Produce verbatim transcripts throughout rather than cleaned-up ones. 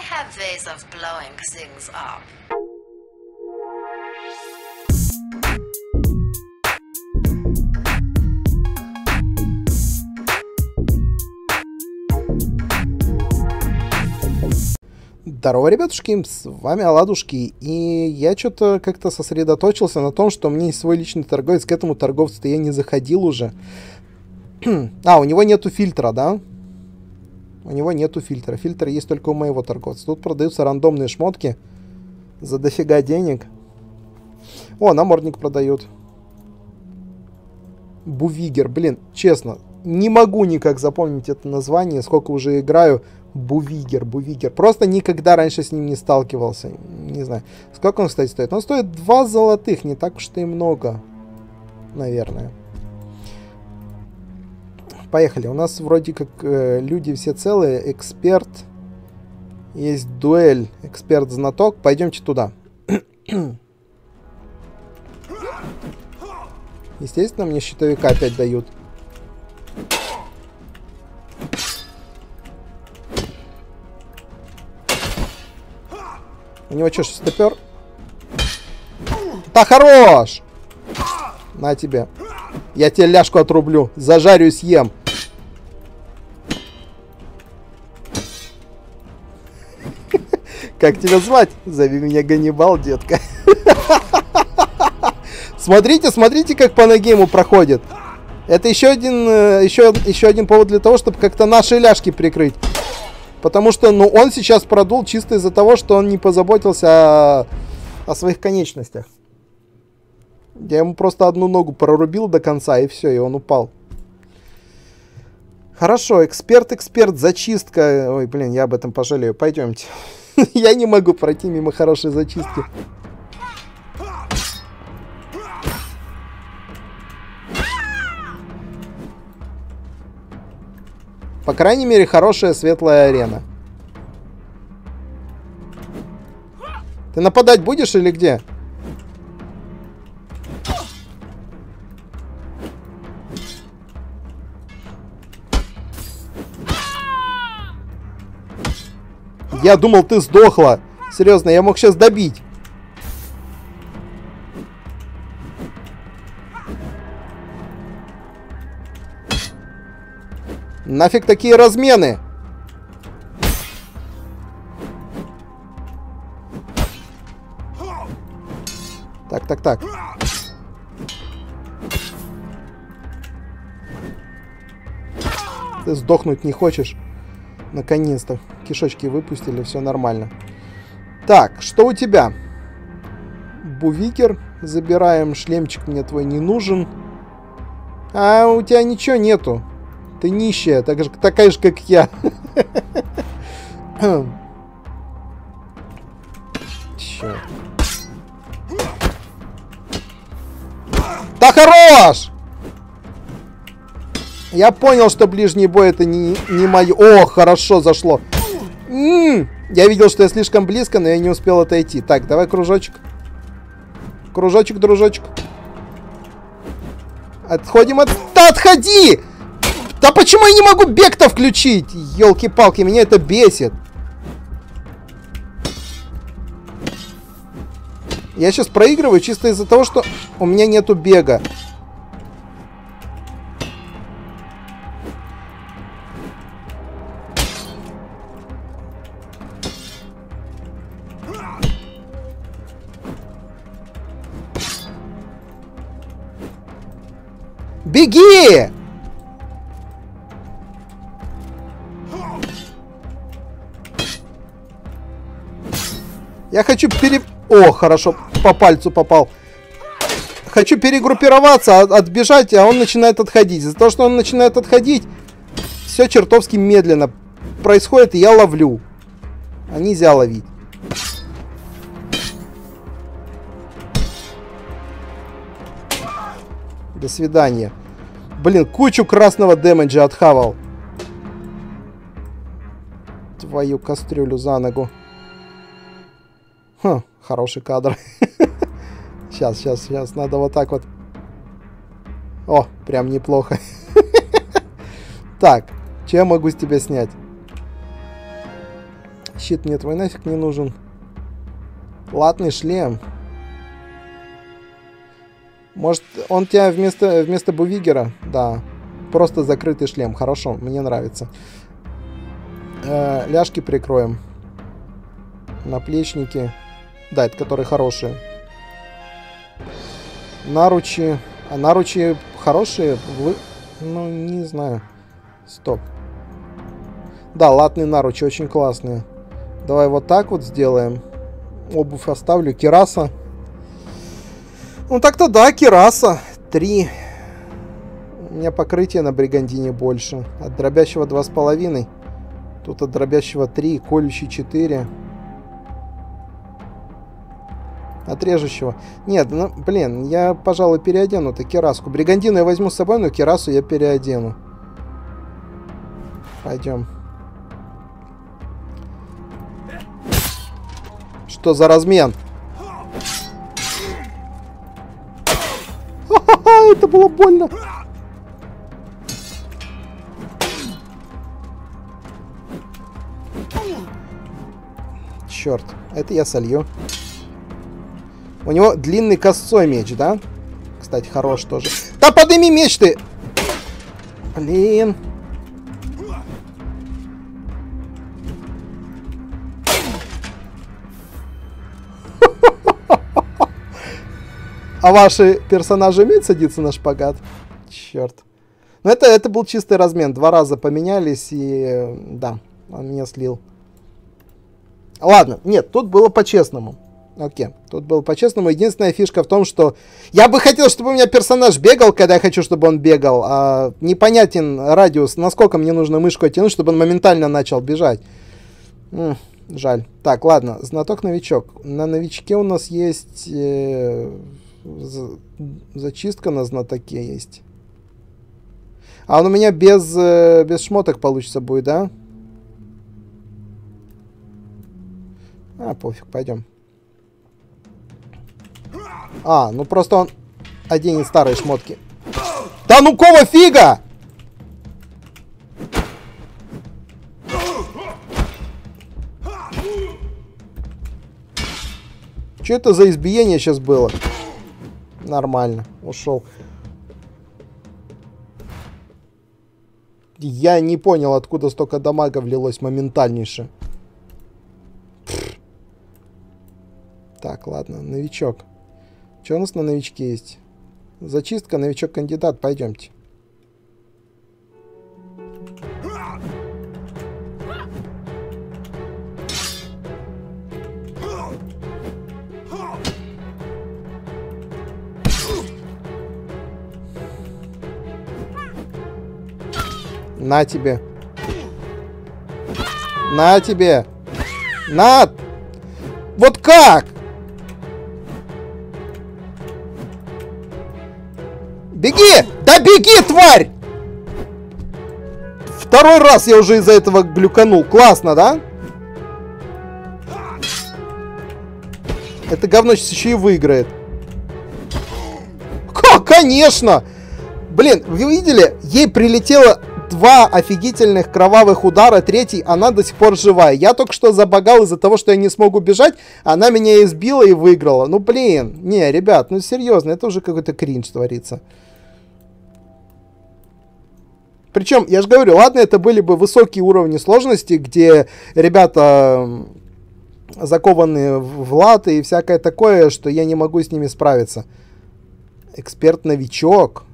have ways of blowing things up. Здорово, ребятушки, с вами Оладушки, и я что-то как-то сосредоточился на том, что у меня есть свой личный торговец, к этому торговцу-то я не заходил уже. А, у него нету фильтра, да? У него нету фильтра, фильтр есть только у моего торговца. Тут продаются рандомные шмотки за дофига денег. О, намордник продают. Бувигер, блин, честно, не могу никак запомнить это название, сколько уже играю. Бувигер, Бувигер. Просто никогда раньше с ним не сталкивался. Не знаю. Сколько он, кстати, стоит? Он стоит два золотых. Не так уж и много. Наверное. Поехали. У нас вроде как э, люди все целые. Эксперт. Есть дуэль. Эксперт-знаток. Пойдемте туда. Естественно, мне щитовика опять дают. У него что, шестопер? Да хорош! На тебе. Я тебе ляжку отрублю. Зажарю и съем. Как тебя звать? Зови меня Ганнибал, детка. Смотрите, смотрите, как по ноге ему проходит. Это еще один, еще, еще один повод для того, чтобы как-то наши ляжки прикрыть. Потому что, ну, он сейчас продул чисто из-за того, что он не позаботился о, о своих конечностях. Я ему просто одну ногу прорубил до конца, и все, и он упал. Хорошо, эксперт-эксперт, зачистка. Ой, блин, я об этом пожалею. Пойдемте. Я не могу пройти мимо хорошей зачистки. По крайней мере, хорошая светлая арена. Ты нападать будешь или где? Я думал, ты сдохла. Серьезно, я мог сейчас добить. Нафиг такие размены? Так, так, так. Ты сдохнуть не хочешь? Наконец-то. Кишочки выпустили, все нормально. Так, что у тебя? Бувигер. Забираем. Шлемчик мне твой не нужен. А у тебя ничего нету. Ты нищая, так же, такая же, как я. Черт. Да хорош! Я понял, что ближний бой это не, не мое. О, хорошо зашло. М-м-м. Я видел, что я слишком близко, но я не успел отойти. Так, давай кружочек. Кружочек, дружочек. Отходим от... Да отходи! Да почему я не могу бег-то включить? Ёлки-палки, меня это бесит. Я сейчас проигрываю чисто из-за того, что у меня нету бега. Беги! Я хочу пере... О, хорошо, по пальцу попал. Хочу перегруппироваться, отбежать, а он начинает отходить. Из-за того, что он начинает отходить, все чертовски медленно происходит, и я ловлю. А нельзя ловить. До свидания. Блин, кучу красного дэмэджа отхавал. Твою кастрюлю за ногу. Хм, хороший кадр. Сейчас, сейчас, сейчас. Надо вот так вот. О, прям неплохо. Так, что я могу с тебя снять? Щит мне твой нафиг не нужен. Латный шлем. Может, он тебя вместо, вместо Бувигера? Да. Просто закрытый шлем. Хорошо, мне нравится. Э, ляжки прикроем. Наплечники. Да, это которые хорошие. Наручи. А наручи хорошие? Вы... Ну, не знаю. Стоп. Да, латные наручи очень классные. Давай вот так вот сделаем. Обувь оставлю. Кираса. Ну, так-то да, кираса. Три. У меня покрытие на бригандине больше. От дробящего два с половиной. Тут от дробящего три. Колющий четыре. От режущего. Нет, ну, блин, я, пожалуй, переодену-то кираску. Бригандину я возьму с собой, но кирасу я переодену. Пойдем. Что за размен? Ха-ха-ха, это было больно. Черт, это я солью. У него длинный косой меч, да? Кстати, хорош тоже. Да подними меч ты! Блин. А ваши персонажи умеют садиться на шпагат? Черт. Ну это, это был чистый размен. Два раза поменялись и... Да, он меня слил. Ладно, нет, тут было по-честному. Окей, тут было по-честному. Единственная фишка в том, что я бы хотел, чтобы у меня персонаж бегал, когда я хочу, чтобы он бегал. А непонятен радиус, насколько мне нужно мышку оттянуть, чтобы он моментально начал бежать. М-м, жаль. Так, ладно, знаток-новичок. На новичке у нас есть... Э, за, зачистка на знатоке есть. А он у меня без, э, без шмоток получится будет, да? А, пофиг, пойдем. А, ну просто он оденет старые шмотки. Да ну кого фига? Что это за избиение сейчас было? Нормально, ушел. Я не понял, откуда столько дамага влилось моментальнейше. Пфф. Так, ладно, новичок. Что у нас на новичке есть? Зачистка, новичок-кандидат. Пойдемте. На тебе. На тебе. На! Вот как? Беги! Да беги, тварь! Второй раз я уже из-за этого глюканул. Классно, да? Это говно сейчас еще и выиграет. Как? Конечно! Блин, вы видели? Ей прилетело два офигительных кровавых удара. Третий, она до сих пор живая. Я только что забагал из-за того, что я не смог убежать. Она меня избила и выиграла. Ну, блин. Не, ребят, ну серьезно. Это уже какой-то кринж творится. Причем, я же говорю, ладно, это были бы высокие уровни сложности, где ребята закованы в латы и всякое такое, что я не могу с ними справиться. Эксперт-новичок.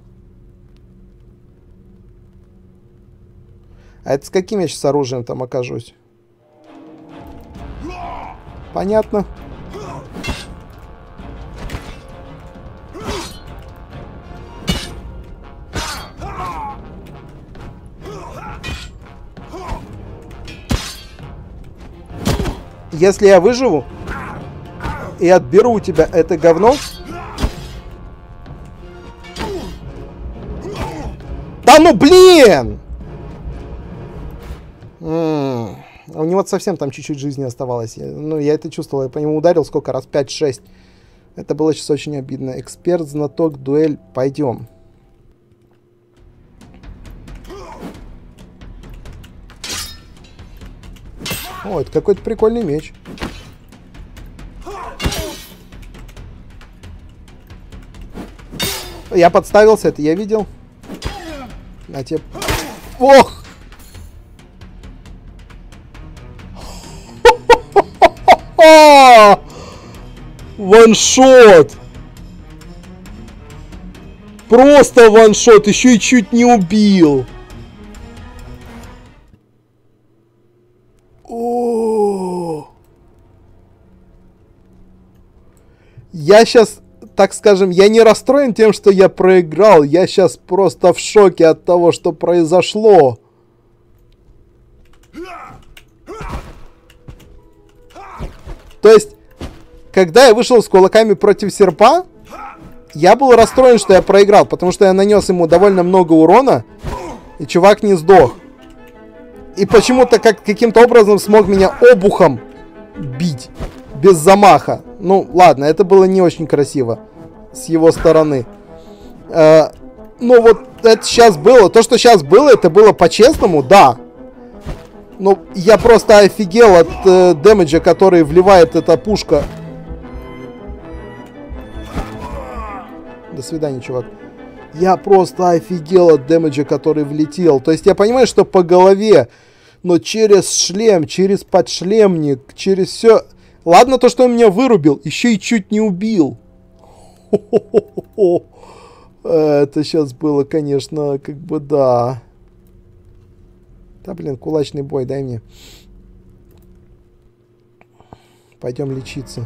А это с каким я сейчас оружием там окажусь? Понятно. Если я выживу и отберу у тебя это говно... Да ну блин! М-м-м. У него совсем там чуть-чуть жизни оставалось. Я, ну, я это чувствовал. Я по нему ударил сколько раз? пять-шесть. Это было сейчас очень обидно. Эксперт, знаток, дуэль. Пойдем. О, это какой-то прикольный меч. Я подставился, это я видел. На тебе. Ох! Ваншот! Просто ваншот, еще и чуть не убил. О! Я сейчас, так скажем, я не расстроен тем, что я проиграл. Я сейчас просто в шоке от того, что произошло. То есть, когда я вышел с кулаками против серпа, я был расстроен, что я проиграл, потому что я нанес ему довольно много урона, и чувак не сдох. И почему-то как, каким-то образом смог меня обухом бить, без замаха. Ну, ладно, это было не очень красиво с его стороны. Э, ну, вот это сейчас было, то, что сейчас было, это было по-честному, да. Ну, я просто офигел от э, дэмэджа, который вливает эта пушка. До свидания, чувак. Я просто офигел от дэмэджа, который влетел. То есть я понимаю, что по голове, но через шлем, через подшлемник, через все. Ладно то, что он меня вырубил, еще и чуть не убил. Это сейчас было, конечно, как бы да. Да, блин, кулачный бой, дай мне. Пойдем лечиться.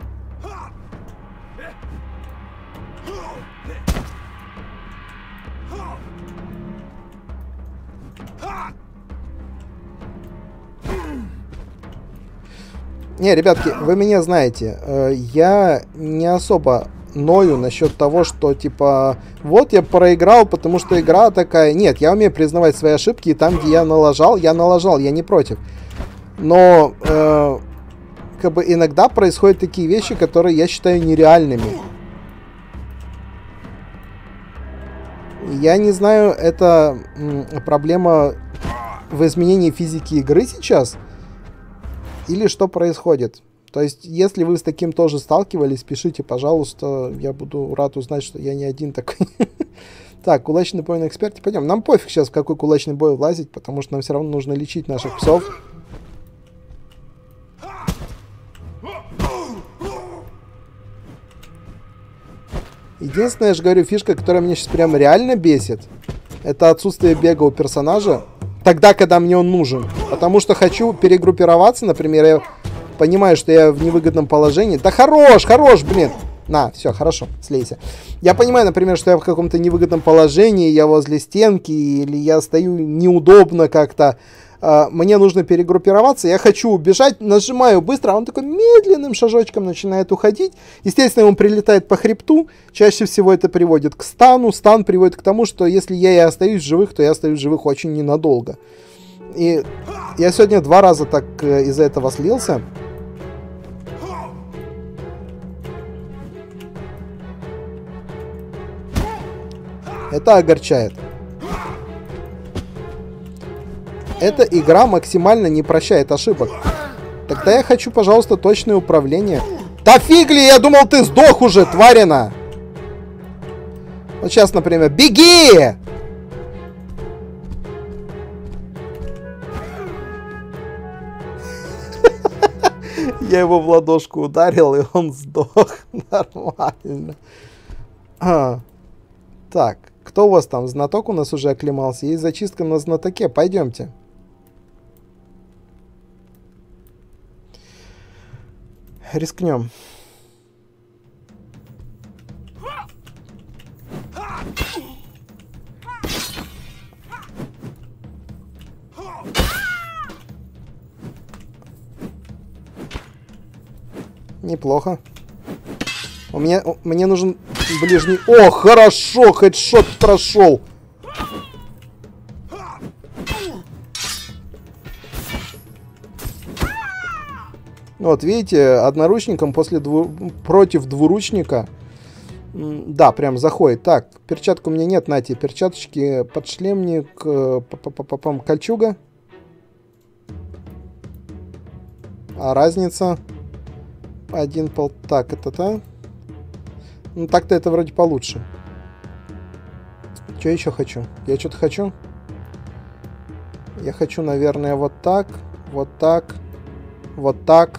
Не, ребятки, вы меня знаете. Я не особо ною насчет того, что, типа, вот я проиграл, потому что игра такая. Нет, я умею признавать свои ошибки, и там, где я налажал, я налажал, я не против. Но, э, как бы, иногда происходят такие вещи, которые я считаю нереальными. Я не знаю, это м, проблема в изменении физики игры сейчас, или что происходит. То есть, если вы с таким тоже сталкивались, пишите, пожалуйста. Я буду рад узнать, что я не один такой. Так, кулачный бой на эксперте. Пойдем. Нам пофиг сейчас, в какой кулачный бой влазить, потому что нам все равно нужно лечить наших псов. Единственная, я же говорю, фишка, которая меня сейчас прям реально бесит, это отсутствие бега у персонажа тогда, когда мне он нужен. Потому что хочу перегруппироваться, например, я понимаю, что я в невыгодном положении. Да хорош, хорош, блин. На, все, хорошо, слейся. Я понимаю, например, что я в каком-то невыгодном положении, я возле стенки, или я стою неудобно как-то. Uh, мне нужно перегруппироваться, я хочу убежать, нажимаю быстро, а он такой медленным шажочком начинает уходить. Естественно, он прилетает по хребту, чаще всего это приводит к стану, стан приводит к тому, что если я и остаюсь в живых, то я остаюсь в живых очень ненадолго. И я сегодня два раза так uh, из-за этого слился. Это огорчает. Эта игра максимально не прощает ошибок. Тогда я хочу, пожалуйста, точное управление. Да фиг ли, я думал, ты сдох уже, тварина! Вот сейчас, например, беги! Я его в ладошку ударил, и он сдох. Нормально. А. Так, кто у вас там? Знаток у нас уже оклемался. Есть зачистка на знатоке. Пойдемте. Рискнем. Неплохо. У меня, у, мне нужен ближний... О, хорошо, хедшот прошел. Вот, видите, одноручником после дву... против двуручника. Да, прям заходит. Так, перчаток у меня нет, нате, перчаточки, подшлемник, кольчуга. А разница? Один пол... Так, это-то... Ну, так-то это вроде получше. Что еще хочу? Я что-то хочу? Я хочу, наверное, вот так, вот так, вот так.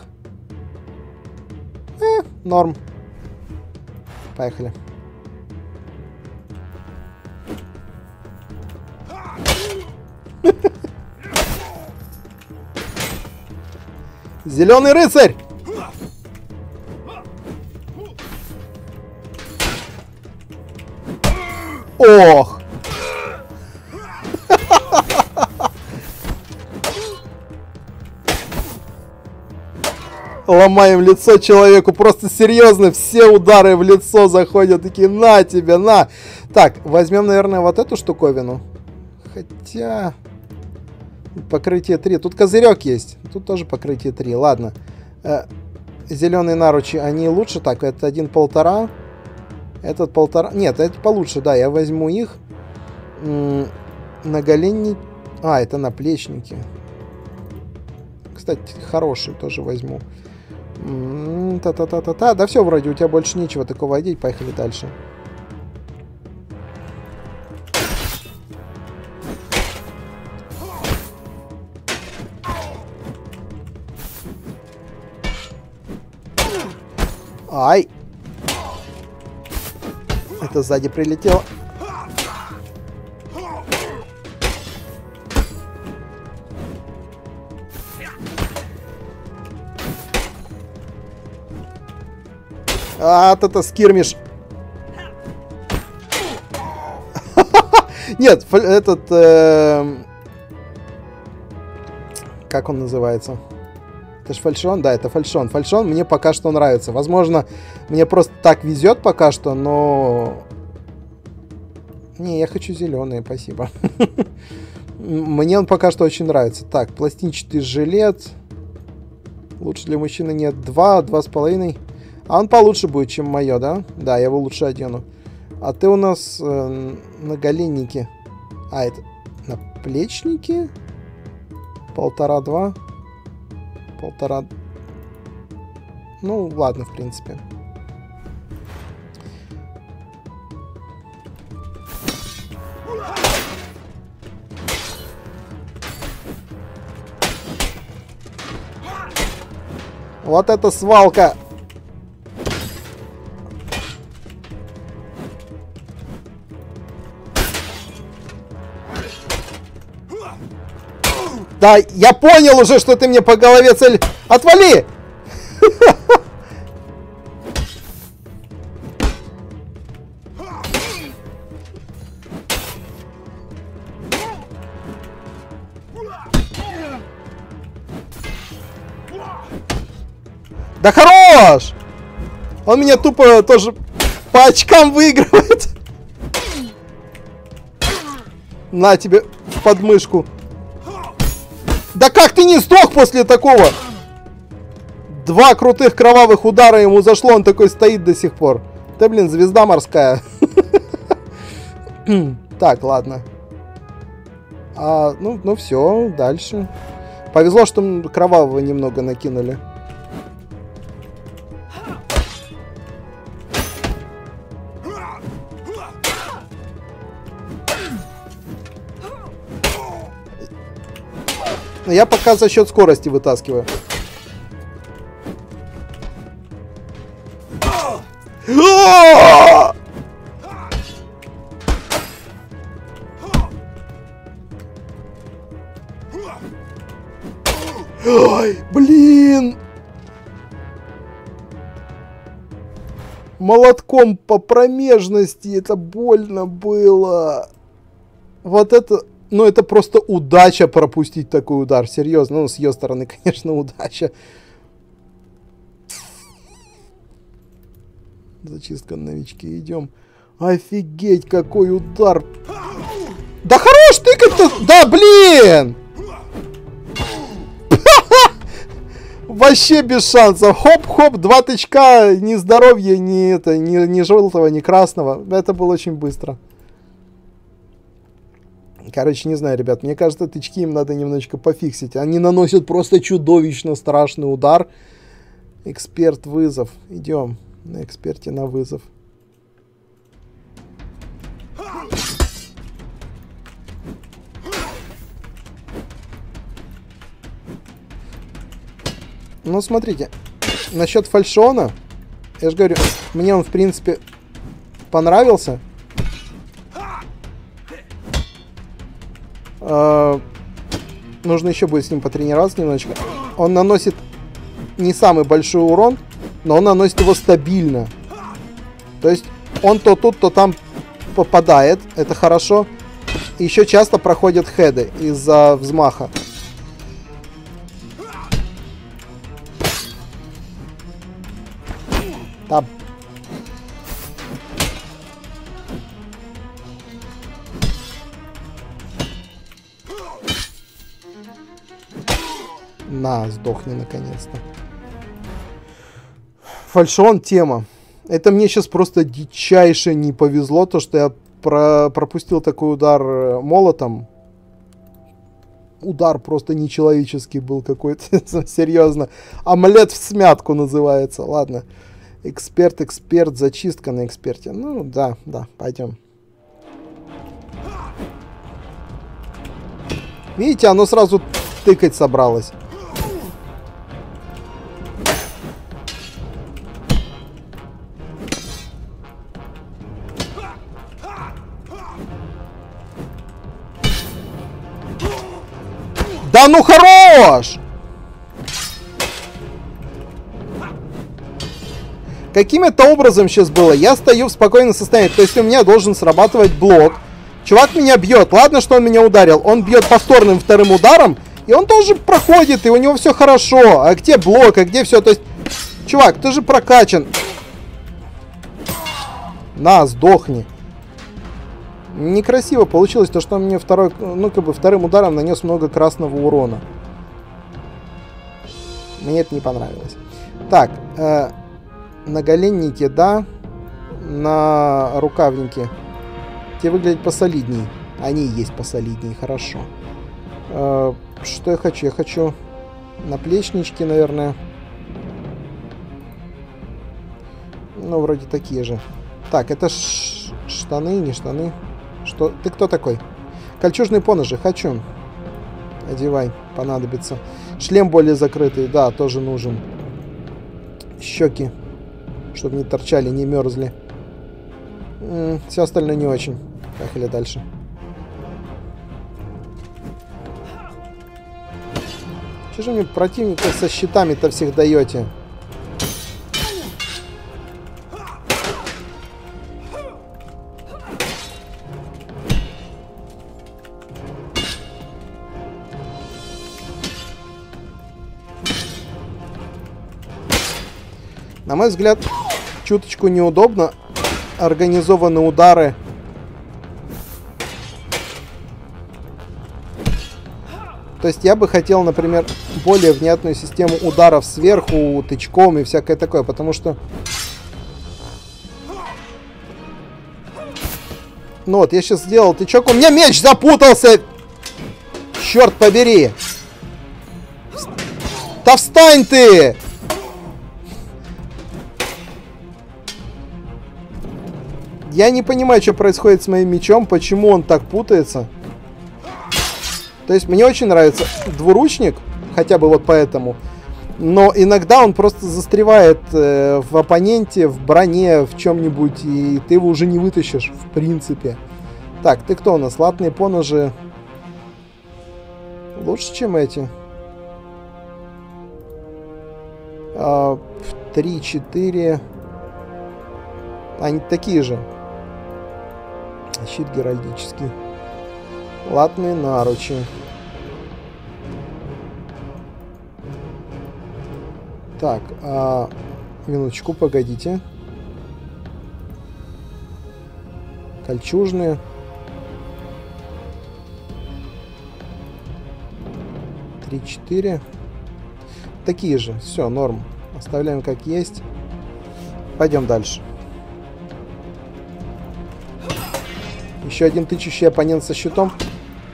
Э, норм. Поехали. Зеленый рыцарь! Ох! Ломаем лицо человеку. Просто серьезно. Все удары в лицо заходят. Такие, на тебе, на. Так, возьмем, наверное, вот эту штуковину. Хотя... Покрытие три. Тут козырек есть. Тут тоже покрытие три. Ладно. Э, зеленые наручи, они лучше. Так, это один полтора. Этот полтора... Нет, это получше, да. Я возьму их. М-м, наголенники... А, это наплечники. Кстати, хорошие тоже возьму. Та-та-та-та-та. Да все, вроде у тебя больше нечего такого одеть. Поехали дальше. Ай! Это сзади прилетело. А, это скирмиш. Нет, этот... Э... Как он называется? Это ж фальшон? Да, это фальшон. Фальшон мне пока что нравится. Возможно, мне просто так везет пока что, но... Не, я хочу зеленые, спасибо. Мне он пока что очень нравится. Так, пластинчатый жилет. Лучше для мужчины нет. Два, два с половиной. А он получше будет, чем мое, да? Да, я его лучше одену. А ты у нас э, наголенники. А, это наплечники? Полтора-два. Полтора... Ну, ладно, в принципе. Вот это свалка! Да, я понял уже, что ты мне по голове цель... Отвали! Да хорош! Он меня тупо тоже по очкам выигрывает. На тебе в подмышку. Да как ты не сдох после такого? Два крутых кровавых удара ему зашло, он такой стоит до сих пор. Ты, блин, звезда морская. Так, ладно. А, ну, ну все, дальше. Повезло, что кровавого немного накинули. Я пока за счет скорости вытаскиваю. Ой, блин! Молотком по промежности, это больно было. Вот это... Ну, это просто удача пропустить такой удар. Серьезно. Ну, с ее стороны, конечно, удача. Зачистка новички. Идем. Офигеть, какой удар. Да хорош ты как-то... Да, блин! Вообще без шансов. Хоп-хоп, два тычка. Ни здоровья, ни, это, ни, ни желтого, ни красного. Это было очень быстро. Короче, не знаю, ребят, мне кажется, тычки им надо немножечко пофиксить. Они наносят просто чудовищно страшный удар. Эксперт вызов. Идем на эксперте на вызов. Ну, смотрите, насчет фальшона, я же говорю, мне он, в принципе, понравился. Э-э- нужно еще будет с ним потренироваться немножечко. Он наносит не самый большой урон, но он наносит его стабильно. То есть он то тут, то там попадает, это хорошо. И еще часто проходят хеды из-за взмаха. Там. На, сдохни наконец-то. Фальшон тема. Это мне сейчас просто дичайше не повезло, то что я про пропустил такой удар молотом. Удар просто нечеловеческий был какой-то, серьезно. Омлет в смятку называется. Ладно. Эксперт, эксперт, зачистка на эксперте. Ну, да, да, пойдем. Видите, оно сразу тыкать собралось. Да ну хорош! Каким-то образом сейчас было. Я стою в спокойном состоянии. То есть у меня должен срабатывать блок. Чувак меня бьет. Ладно, что он меня ударил. Он бьет повторным вторым ударом. И он тоже проходит. И у него все хорошо. А где блок? А где все? То есть, чувак, ты же прокачан. На, сдохни. Некрасиво получилось то, что он мне второй, ну, как бы вторым ударом нанес много красного урона. Мне это не понравилось. Так, э, наголенники, да. На рукавники. Те выглядят посолидней. Они и есть посолиднее, хорошо. Э, что я хочу? Я хочу наплечнички, наверное. Ну, вроде такие же. Так, это ш штаны, не штаны. Что? Ты кто такой? Кольчужные поножи, хочу. Одевай, понадобится. Шлем более закрытый, да, тоже нужен. Щеки, чтобы не торчали, не мерзли. М-м, все остальное не очень. Поехали дальше. Что же мне противников со щитами-то всех даете? На мой взгляд, чуточку неудобно организованы удары. То есть я бы хотел, например, более внятную систему ударов сверху, тычком и всякое такое, потому что... Ну вот, я сейчас сделал тычок, у меня меч запутался! Черт побери! Да встань ты! Я не понимаю, что происходит с моим мечом, почему он так путается. То есть мне очень нравится двуручник, хотя бы вот поэтому. Но иногда он просто застревает э, в оппоненте, в броне, в чем-нибудь, и ты его уже не вытащишь, в принципе. Так, ты кто у нас? Латные поножи. Лучше, чем эти. А, три-четыре. Они такие же. Щит геральдический. Латные наручи. Так, а... минуточку, погодите. Кольчужные. Три-четыре. Такие же. Все, норм. Оставляем как есть. Пойдем дальше. Еще один тычущий оппонент со щитом.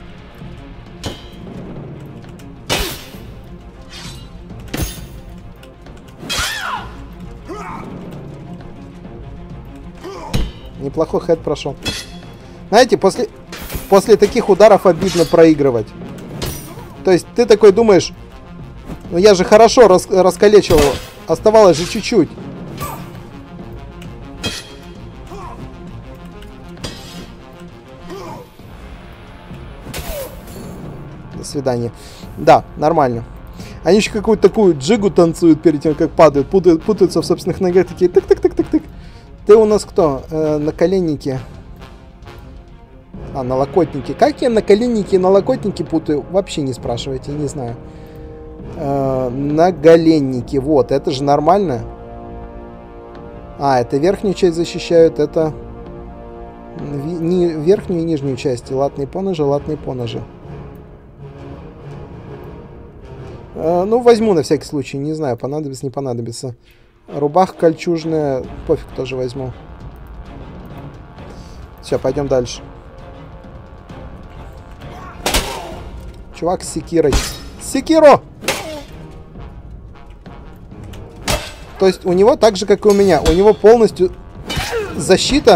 Неплохой хэт прошел. Знаете, после, после таких ударов обидно проигрывать. То есть ты такой думаешь, ну я же хорошо рас, раскалечил его. Оставалось же чуть-чуть. До свидания. Да, нормально. Они еще какую-то такую джигу танцуют перед тем, как падают. Путают, путаются в собственных ногах. Такие тык-тык-тык-тык-тык. Ты у нас кто? Э, наколенники. А, налокотники. Как я наколенники и налокотники путаю? Вообще не спрашивайте, не знаю. Э, наголенники. Вот, это же нормально. А, это верхнюю часть защищают. Это не, верхнюю и нижнюю часть. Латные поножи, латные поножи. Э, ну, возьму на всякий случай. Не знаю, понадобится, не понадобится. Рубаха кольчужная. Пофиг, тоже возьму. Все, пойдем дальше. Чувак с секирой. Секиро! То есть у него так же, как и у меня. У него полностью защита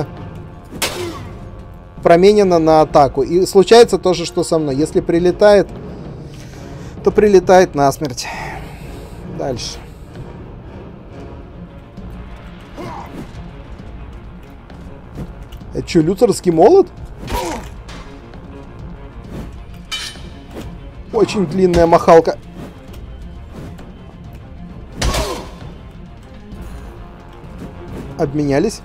променена на атаку. И случается то же, что со мной. Если прилетает, то прилетает насмерть. Дальше. Это что, люцерский молот? Очень длинная махалка. Обменялись.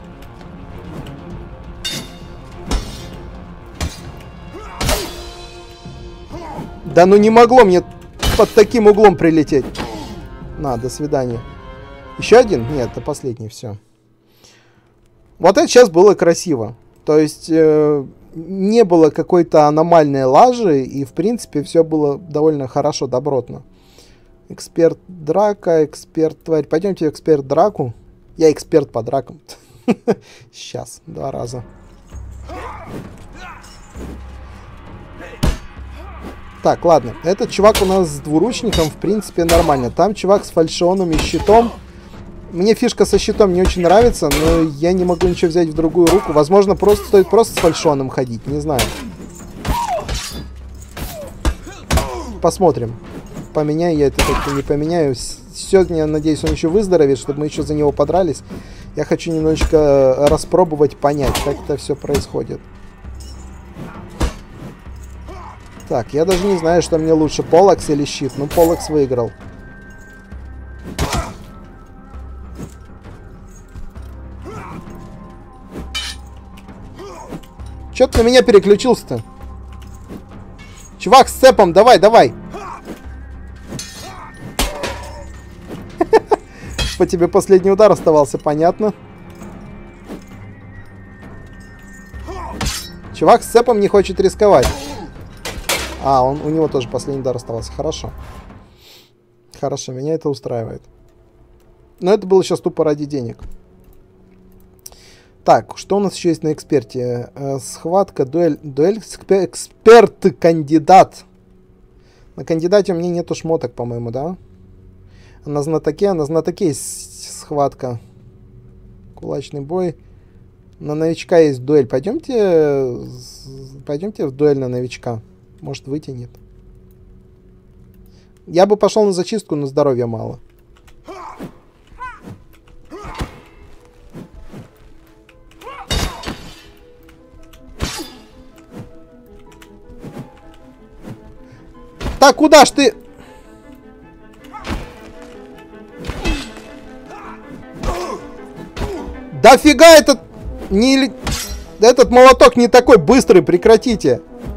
Да ну не могло мне под таким углом прилететь. На, до свидания. Еще один? Нет, это последний, все. Вот это сейчас было красиво. То есть э, не было какой-то аномальной лажи, и в принципе все было довольно хорошо, добротно. Эксперт драка, эксперт тварь. Пойдемте эксперт драку. Я эксперт по дракам. Сейчас, два раза. Так, ладно. Этот чувак у нас с двуручником, в принципе, нормально. Там чувак с фальшионом и щитом. Мне фишка со щитом не очень нравится, но я не могу ничего взять в другую руку. Возможно, просто стоит просто с фальшоном ходить, не знаю. Посмотрим. Поменяю я это, как-то не поменяю. Сегодня, надеюсь, он еще выздоровеет, чтобы мы еще за него подрались. Я хочу немножечко распробовать, понять, как это все происходит. Так, я даже не знаю, что мне лучше, Полакс или щит. Ну, Полакс выиграл. Чё ты на меня переключился-то? Чувак с цепом, давай, давай. По тебе последний удар оставался, понятно. Чувак с цепом не хочет рисковать. А, он, у него тоже последний удар оставался. Хорошо. Хорошо, меня это устраивает. Но это было сейчас тупо ради денег. Так, что у нас еще есть на эксперте? Э, схватка, дуэль, дуэль, эксперт-кандидат. На кандидате у меня нету шмоток, по-моему, да? А на знатоке, а на знатоке есть схватка. Кулачный бой. На новичка есть дуэль. Пойдемте, пойдемте в дуэль на новичка. Может, вытянет. Я бы пошел на зачистку, но здоровья мало. Так, куда ж ты? Да фига этот... Не... Этот молоток не такой быстрый, прекратите.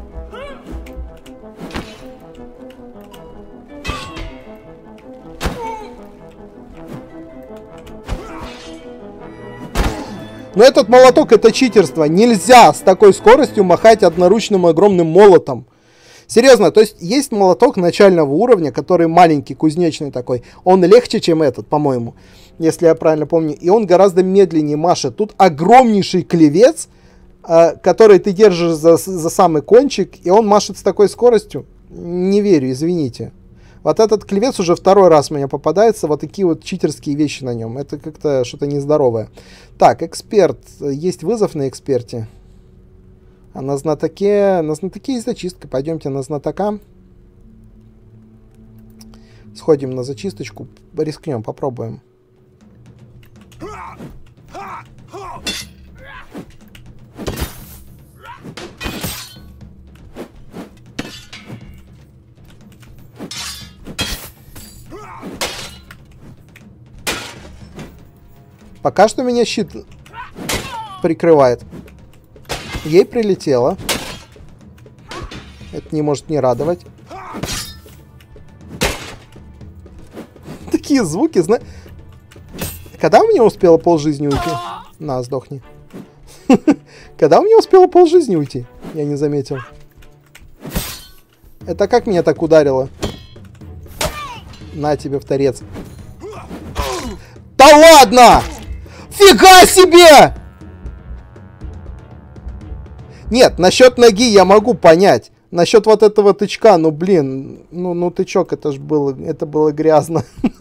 Но этот молоток — это читерство. Нельзя с такой скоростью махать одноручным огромным молотом. Серьезно, то есть есть молоток начального уровня, который маленький, кузнечный такой. Он легче, чем этот, по-моему, если я правильно помню. И он гораздо медленнее машет. Тут огромнейший клевец, э, который ты держишь за, за самый кончик, и он машет с такой скоростью. Не верю, извините. Вот этот клевец уже второй раз мне попадается. Вот такие вот читерские вещи на нем. Это как-то что-то нездоровое. Так, эксперт. Есть вызов на эксперте. А на знатоке... На знатоке есть зачистка. Пойдемте на знатока. Сходим на зачисточку. Рискнем, попробуем. Пока что меня щит прикрывает. Ей прилетело. Это не может не радовать. Такие звуки, знаешь. Когда у меня успела полжизни уйти? На, сдохни. Когда у меня успела полжизни уйти? Я не заметил. Это как меня так ударило? На тебе в торец. Да ладно! Фига себе! Нет, насчет ноги я могу понять. Насчет вот этого тычка, ну блин, ну, ну тычок, это ж было, это было грязно.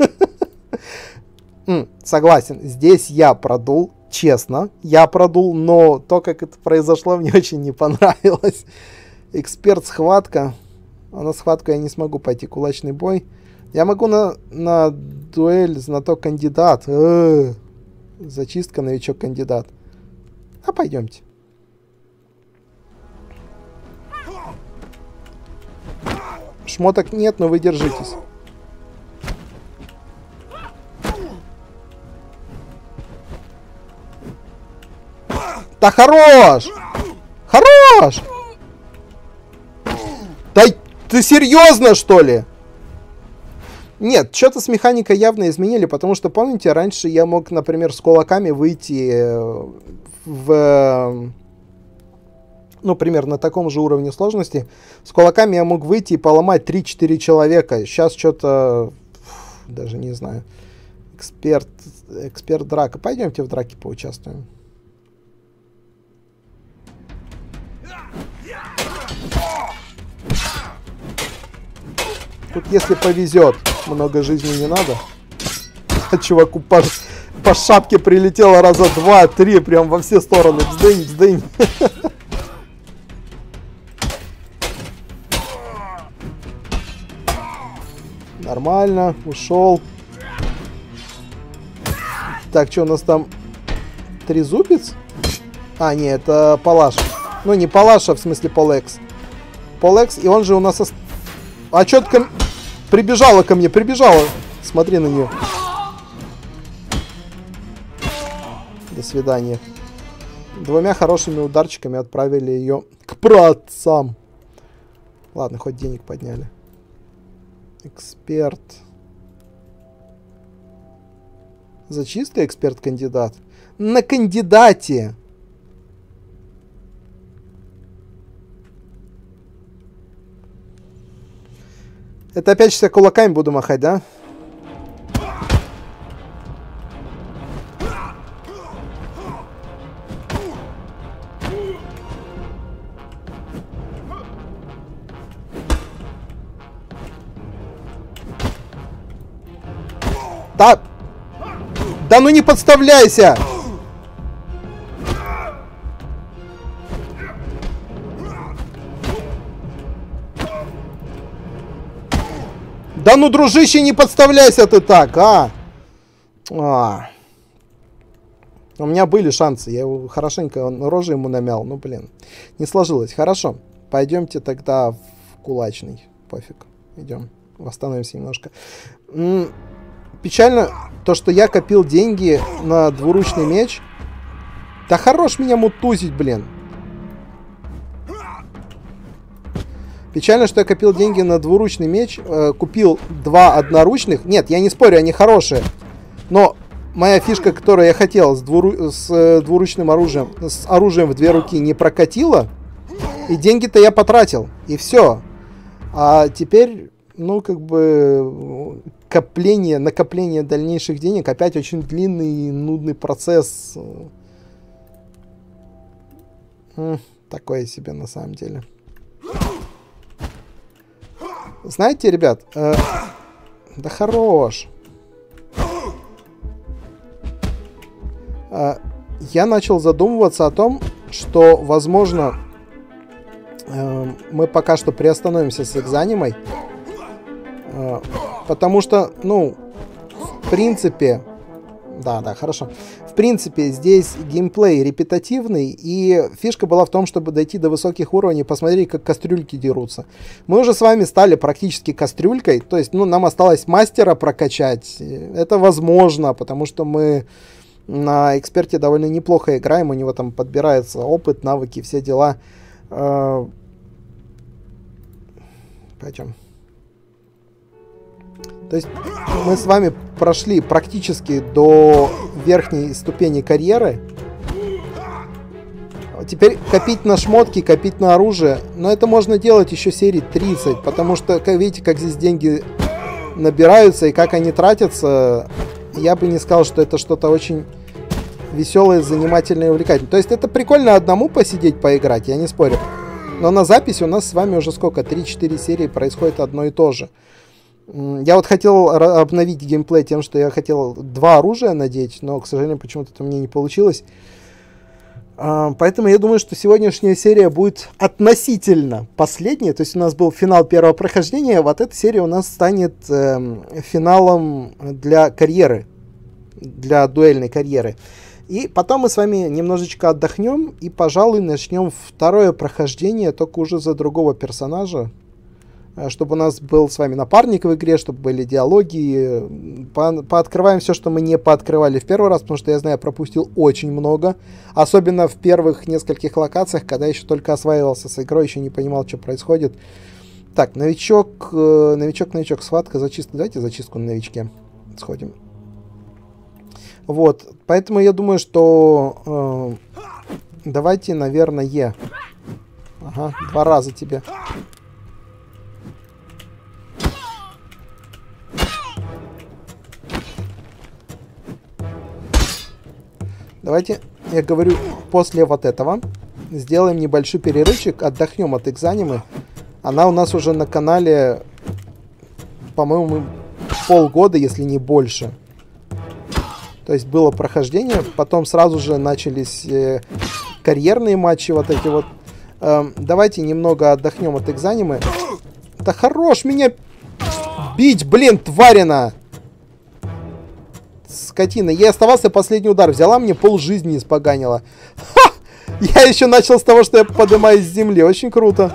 Согласен, здесь я продул, честно, я продул, но то, как это произошло, мне очень не понравилось. Эксперт схватка. А на схватку я не смогу пойти, кулачный бой. Я могу на, на дуэль знаток кандидат. Э-э-э. Зачистка, новичок, кандидат. А пойдемте. Шмоток нет, но вы держитесь. Да хорош! Хорош! Да ты серьезно, что ли? Нет, что-то с механикой явно изменили, потому что, помните, раньше я мог, например, с кулаками выйти в... Ну, примерно на таком же уровне сложности. С кулаками я мог выйти и поломать три-четыре человека. Сейчас что-то... Даже не знаю. Эксперт... Эксперт драка. Пойдемте в драке поучаствуем. Тут, если повезет, много жизни не надо. А чуваку по, по шапке прилетело раза два-три, прям во все стороны. Вздынь, вздынь. Нормально, ушел. Так, что у нас там? Трезубец? А, нет, это Палаш. Ну, не Палаш, а в смысле Полекс. Полекс, и он же у нас... Ост... А что-то ко... прибежала ко мне, прибежала. Смотри на нее. До свидания. Двумя хорошими ударчиками отправили ее к праотцам. Ладно, хоть денег подняли. Эксперт. Зачистка, эксперт-кандидат. На кандидате. Это опять все кулаками буду махать, да? Да... Да ну не подставляйся! Да ну, дружище, не подставляйся ты так, а! а. У меня были шансы, я его хорошенько рожу ему намял, ну блин, не сложилось. Хорошо, пойдемте тогда в кулачный, пофиг, идем, восстановимся немножко. М-м, печально то, что я копил деньги на двуручный меч. Да хорош меня мутузить, блин. Печально, что я копил деньги на двуручный меч, э, купил два одноручных. Нет, я не спорю, они хорошие. Но моя фишка, которую я хотел с, двуру... с э, двуручным оружием, с оружием в две руки не прокатила. И деньги-то я потратил. И все. А теперь, ну, как бы, копление, накопление дальнейших денег опять очень длинный и нудный процесс. М, такое себе на самом деле. Знаете, ребят, э, Да хорош. Я начал задумываться о том, что, возможно, мы пока что приостановимся с экзанимой. Потому что, ну, в принципе... Да, да, хорошо. В принципе, здесь геймплей репетативный, и фишка была в том, чтобы дойти до высоких уровней, посмотреть, как кастрюльки дерутся. Мы уже с вами стали практически кастрюлькой, то есть, ну, нам осталось мастера прокачать. Это возможно, потому что мы на эксперте довольно неплохо играем, у него там подбирается опыт, навыки, все дела. Пойдем. То есть мы с вами прошли практически до верхней ступени карьеры. Теперь копить на шмотки, копить на оружие. Но это можно делать еще серии тридцать. Потому что, как видите, как здесь деньги набираются и как они тратятся. Я бы не сказал, что это что-то очень веселое, занимательное и увлекательное. То есть это прикольно одному посидеть, поиграть, я не спорю. Но на записи у нас с вами уже сколько? три-четыре серии происходит одно и то же. Я вот хотел обновить геймплей тем, что я хотел два оружия надеть, но, к сожалению, почему-то это у меня не получилось. Поэтому я думаю, что сегодняшняя серия будет относительно последняя. То есть у нас был финал первого прохождения, а вот эта серия у нас станет э, финалом для карьеры, для дуэльной карьеры. И потом мы с вами немножечко отдохнем и, пожалуй, начнем второе прохождение, только уже за другого персонажа. Чтобы у нас был с вами напарник в игре, чтобы были диалоги. По пооткрываем все, что мы не пооткрывали в первый раз, потому что я знаю, я пропустил очень много. Особенно в первых нескольких локациях, когда еще только осваивался с игрой, еще не понимал, что происходит. Так, новичок, новичок, новичок, схватка, зачистка. Давайте зачистку на новичке сходим. Вот, поэтому я думаю, что э, давайте, наверное, ага, два раза тебе. Давайте, я говорю, после вот этого сделаем небольшой перерывчик, отдохнем от экзанимы. Она у нас уже на канале, по-моему, полгода, если не больше. То есть было прохождение, потом сразу же начались э, карьерные матчи вот эти вот. Э, давайте немного отдохнем от экзанимы. Да хорош меня бить, блин, тварина! Скотина. Ей оставался последний удар. Взяла мне пол жизни испоганила. Ха! Я еще начал с того, что я поднимаюсь с земли. Очень круто.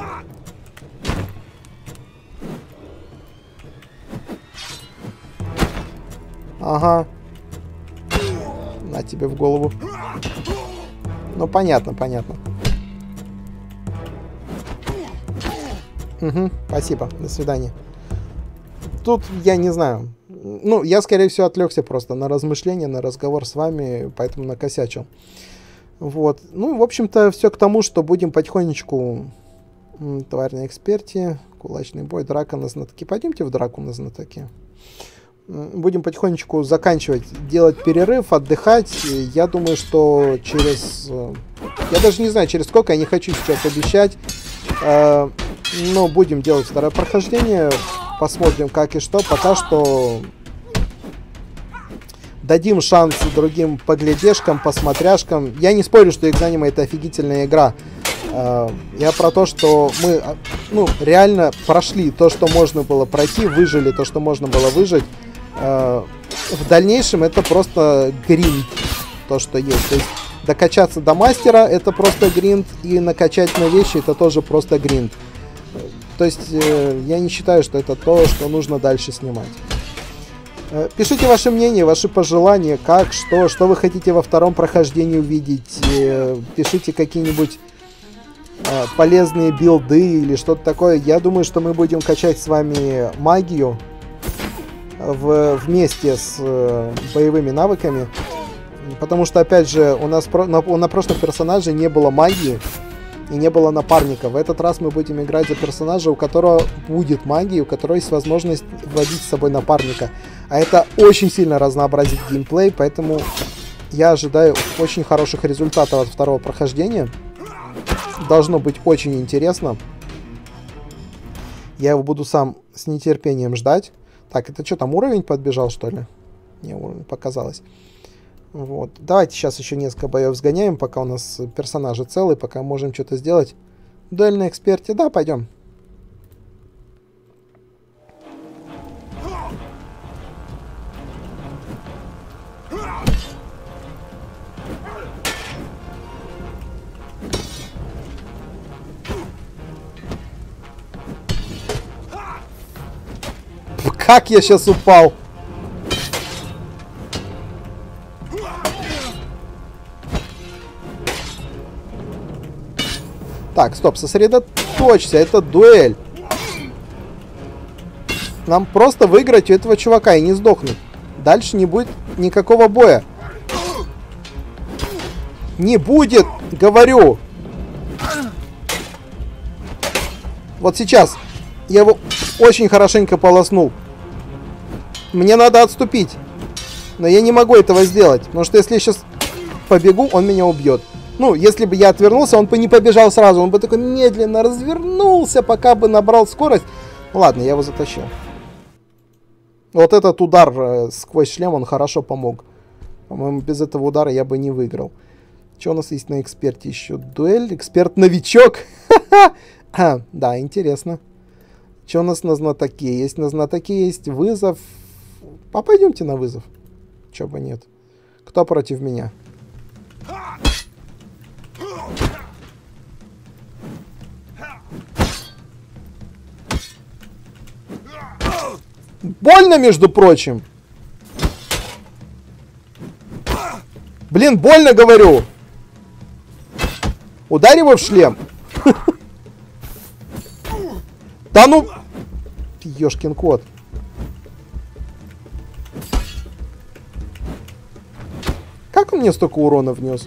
Ага. На тебе в голову. Ну, понятно, понятно. Угу, спасибо. До свидания. Тут я не знаю. Ну, я, скорее всего, отвлекся просто на размышления, на разговор с вами, поэтому накосячил. Вот. Ну, в общем-то, все к тому, что будем потихонечку... Тварь на эксперте, кулачный бой, драка на знатоке. Пойдемте в драку на знатоке. Будем потихонечку заканчивать, делать перерыв, отдыхать. Я думаю, что через... Я даже не знаю, через сколько, я не хочу сейчас обещать. Но будем делать второе прохождение. Посмотрим, как и что. Пока что дадим шанс другим поглядешкам, посмотряшкам. Я не спорю, что Экзанима это офигительная игра. Я про то, что мы, ну, реально прошли то, что можно было пройти, выжили то, что можно было выжить. В дальнейшем это просто гринд, то, что есть. То есть докачаться до мастера это просто гринд, и накачать на вещи это тоже просто гринд. То есть э, я не считаю, что это то, что нужно дальше снимать. Э, пишите ваше мнение, ваши пожелания, как, что, что вы хотите во втором прохождении увидеть. Э, пишите какие-нибудь э, полезные билды или что-то такое. Я думаю, что мы будем качать с вами магию в, вместе с э, боевыми навыками. Потому что, опять же, у нас про, на, на прошлом персонаже не было магии. И не было напарника. В этот раз мы будем играть за персонажа, у которого будет магия, у которого есть возможность вводить с собой напарника. А это очень сильно разнообразит геймплей, поэтому я ожидаю очень хороших результатов от второго прохождения. Должно быть очень интересно. Я его буду сам с нетерпением ждать. Так, это что, там уровень подбежал, что ли? Не, уровень показалось. Вот. Давайте сейчас еще несколько боев сгоняем, пока у нас персонажи целые, пока можем что-то сделать. Дуэль на эксперте. Да, пойдем. Как я сейчас упал? Так, стоп, сосредоточься, это дуэль. Нам просто выиграть у этого чувака и не сдохнуть. Дальше не будет никакого боя. Не будет, говорю. Вот сейчас я его очень хорошенько полоснул. Мне надо отступить. Но я не могу этого сделать. Потому что если я сейчас побегу, он меня убьет. Ну, если бы я отвернулся, он бы не побежал сразу. Он бы такой медленно развернулся, пока бы набрал скорость. Ну, ладно, я его затащил. Вот этот удар э, сквозь шлем, он хорошо помог. По-моему, без этого удара я бы не выиграл. Что у нас есть на эксперте еще? Дуэль, эксперт-новичок. Да, интересно. Что у нас на знатоке? Есть на знатоке, есть вызов. А пойдемте на вызов. Чё бы нет. Кто против меня? Больно, между прочим. Блин, больно, говорю. Ударь его в шлем. Да ну... Ёшкин кот. Как он мне столько урона внес?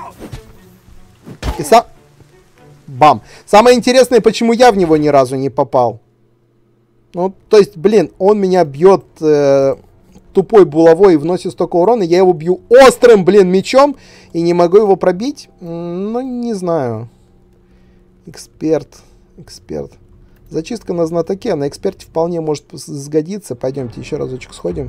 И сам... Бам. Самое интересное, почему я в него ни разу не попал. Ну, то есть, блин, он меня бьет э, тупой булавой и вносит столько урона, я его бью острым, блин, мечом и не могу его пробить. Ну, не знаю. Эксперт. Эксперт. Зачистка на знатоке, а на эксперте вполне может сгодиться. Пойдемте еще разочек сходим.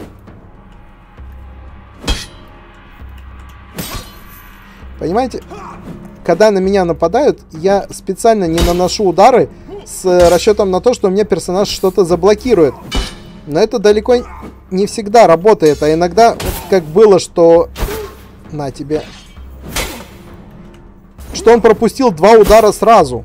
Понимаете, когда на меня нападают, я специально не наношу удары с расчетом на то, что у меня персонаж что-то заблокирует. Но это далеко не всегда работает, а иногда, вот как было, что... На тебе. Что он пропустил два удара сразу.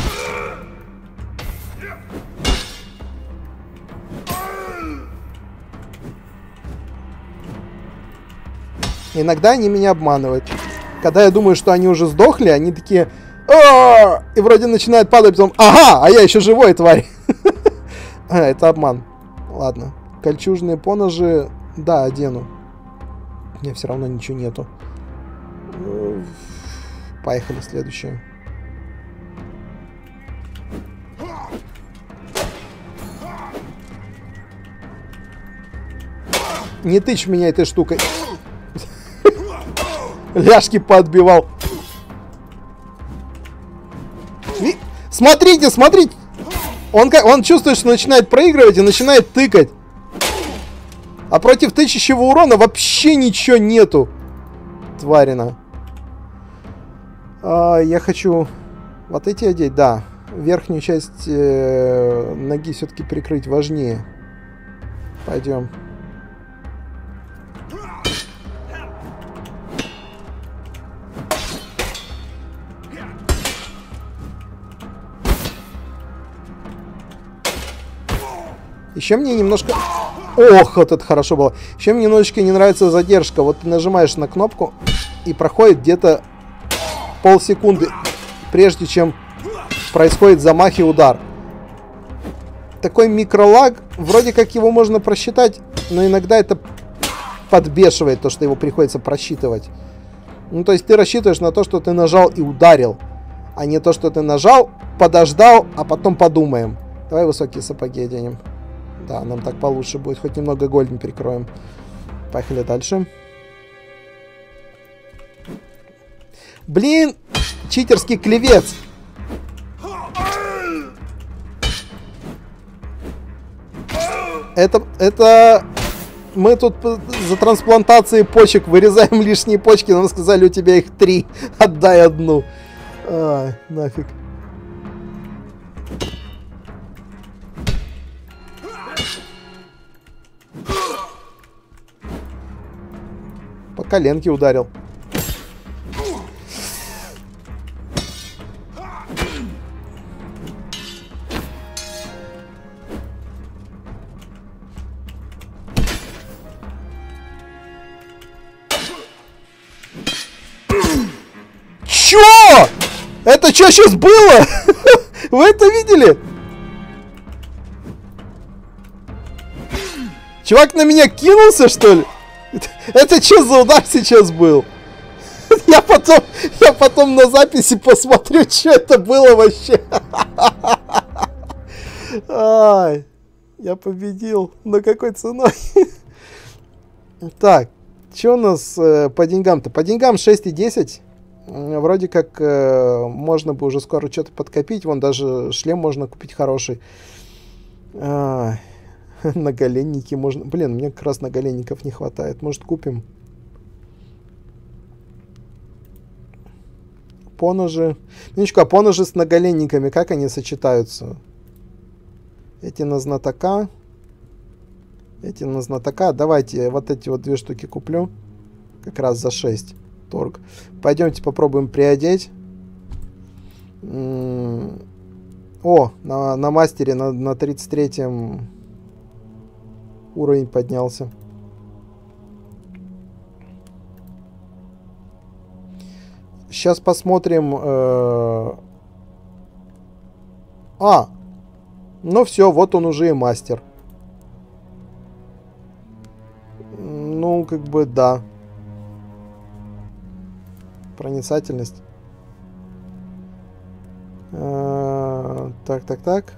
Иногда они меня обманывают. Когда я думаю, что они уже сдохли, они такие... А-а-а! И вроде начинают падать, потом... Ага, а я еще живой, тварь. Это обман. Ладно. Кольчужные поножи... Да, одену. У меня все равно ничего нету. Поехали, следующее. Не тычь меня этой штукой. Ляжки поотбивал. Ви... Смотрите, смотрите. Он, он чувствует, что начинает проигрывать и начинает тыкать. А против тычащего урона вообще ничего нету. Тварина. А, я хочу вот эти одеть, да. Верхнюю часть э, ноги все-таки прикрыть важнее. Пойдем. Еще мне немножко... Ох, вот это хорошо было. Еще мне немножечко не нравится задержка. Вот ты нажимаешь на кнопку, и проходит где-то полсекунды, прежде чем происходит замах и удар. Такой микролаг, вроде как его можно просчитать, но иногда это подбешивает, то, что его приходится просчитывать. Ну, то есть ты рассчитываешь на то, что ты нажал и ударил, а не то, что ты нажал, подождал, а потом подумаем. Давай высокие сапоги оденем. Да, нам так получше будет. Хоть немного гольден перекроем. Поехали дальше. Блин! Читерский клевец! Это... Это... Мы тут за трансплантацией почек вырезаем лишние почки. Нам сказали, у тебя их три. Отдай одну. Ай, нафиг. По коленке ударил. Чё? Это что сейчас было? Вы это видели? Чувак на меня кинулся, что ли? Это что за удар сейчас был? Я потом, я потом на записи посмотрю, что это было вообще. Ай, я победил. Но какой ценой? Так, что у нас э, по деньгам-то? По деньгам шесть и десять. Вроде как э, можно бы уже скоро что-то подкопить. Вон даже шлем можно купить хороший. А, наголенники можно... Блин, мне как раз наголенников не хватает. Может, купим? Поножи. Минуточку, а поножи с наголенниками, как они сочетаются? Эти на знатока. Эти на знатока. Давайте вот эти вот две штуки куплю. Как раз за шесть. Торг. Пойдемте попробуем приодеть. М-м- О, на, на мастере на, на тридцать третьем уровень поднялся. Сейчас посмотрим. Э- а, ну все, вот он уже и мастер. Ну, как бы да. Проницательность. А, так, так, так.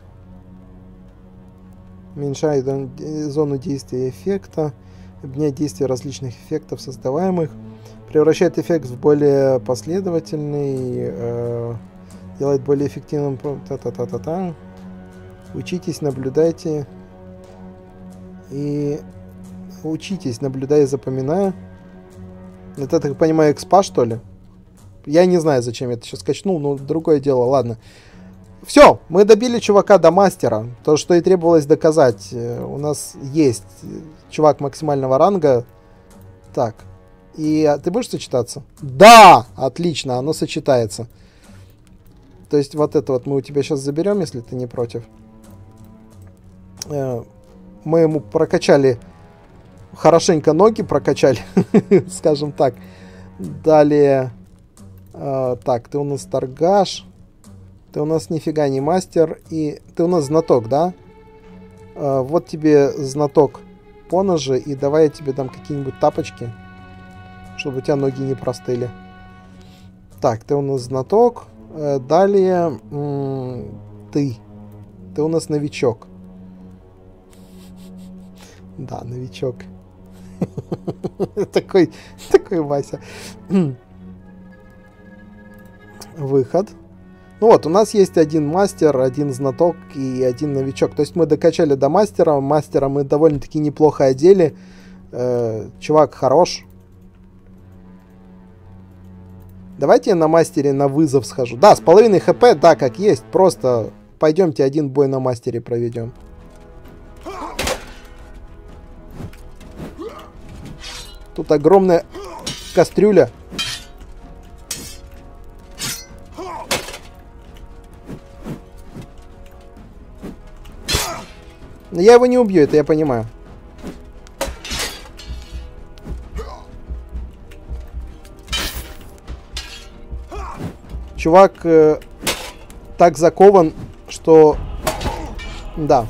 Уменьшает зону действия эффекта. Объединяет действие различных эффектов, создаваемых. Превращает эффект в более последовательный. Э, делает более эффективным. Та-та-та-та-та. Учитесь, наблюдайте. И учитесь, наблюдая, запоминая. Это, так понимаю, экспа, что ли? Я не знаю, зачем я это сейчас качнул, но другое дело, ладно. Все, мы добили чувака до мастера. То, что и требовалось доказать. У нас есть чувак максимального ранга. Так. И а, ты будешь сочетаться? Да! Отлично, оно сочетается. То есть вот это вот мы у тебя сейчас заберем, если ты не против. Мы ему прокачали... Хорошенько ноги прокачали, скажем так. Далее... Э, так, ты у нас торгаш. Ты у нас нифига не мастер. И ты у нас знаток, да? Э, вот тебе знаток поножи. И давай я тебе дам какие-нибудь тапочки. Чтобы у тебя ноги не простыли. Так, ты у нас знаток. Э, далее... М- ты. Ты у нас новичок. Да, новичок. Такой, такой Вася. Выход. Ну вот, у нас есть один мастер, один знаток и один новичок. То есть мы докачали до мастера. Мастера мы довольно-таки неплохо одели. Э, чувак хорош. Давайте я на мастере на вызов схожу. Да, с половиной хп, да, как есть. Просто пойдемте один бой на мастере проведем. Тут огромная кастрюля. Но я его не убью, это я понимаю. Чувак э, так закован, что... Да.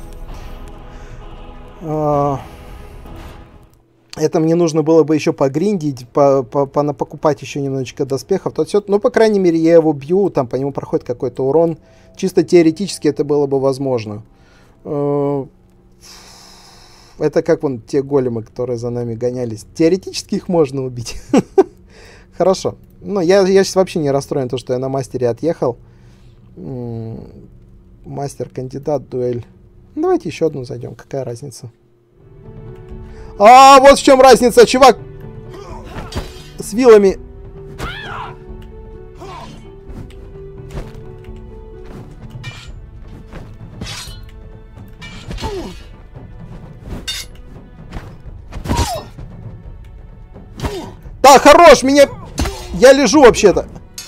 Э, это мне нужно было бы еще погриндить, по, по, по, покупать еще немножечко доспехов. То все, ну, по крайней мере, я его бью, там по нему проходит какой-то урон. Чисто теоретически это было бы возможно. Э, это как вон те големы, которые за нами гонялись. Теоретически их можно убить. Хорошо. Ну, я, я сейчас вообще не расстроен, то, что я на мастере отъехал. М-м, мастер, кандидат, дуэль. Давайте еще одну зайдем, какая разница. А, вот в чем разница, чувак. С вилами. Да, хорош, меня... Я лежу вообще-то.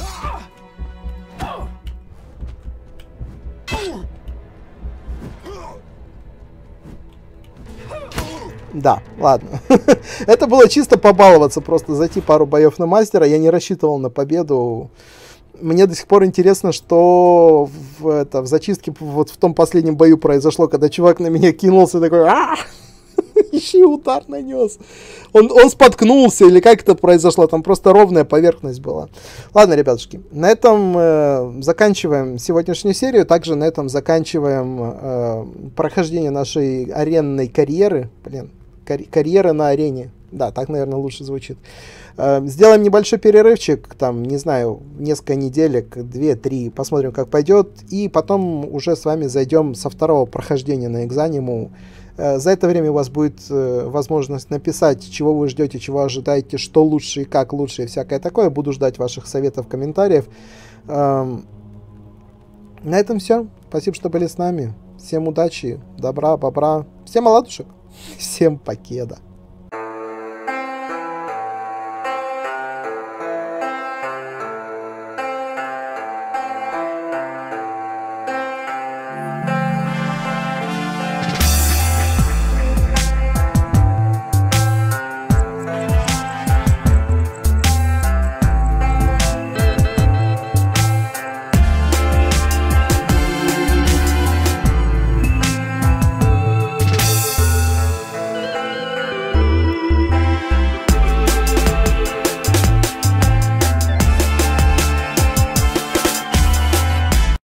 Да, ладно. Это было чисто побаловаться, просто зайти пару боев на мастера. Я не рассчитывал на победу. Мне до сих пор интересно, что в, это, в зачистке вот в том последнем бою произошло, когда чувак на меня кинулся такой... Еще и удар нанес. Он, он споткнулся, или как это произошло? Там просто ровная поверхность была. Ладно, ребятушки, на этом э, заканчиваем сегодняшнюю серию. Также на этом заканчиваем э, прохождение нашей аренной карьеры. Блин, карь- карьера на арене. Да, так, наверное, лучше звучит. Э, сделаем небольшой перерывчик, там, не знаю, несколько неделек, две-три, посмотрим, как пойдет. И потом уже с вами зайдем со второго прохождения на Экзаниму. За это время у вас будет э, возможность написать, чего вы ждете, чего ожидаете, что лучше и как лучше и всякое такое. Буду ждать ваших советов, комментариев. Эм, на этом все. Спасибо, что были с нами. Всем удачи, добра, бобра. Всем оладушек. Всем покеда.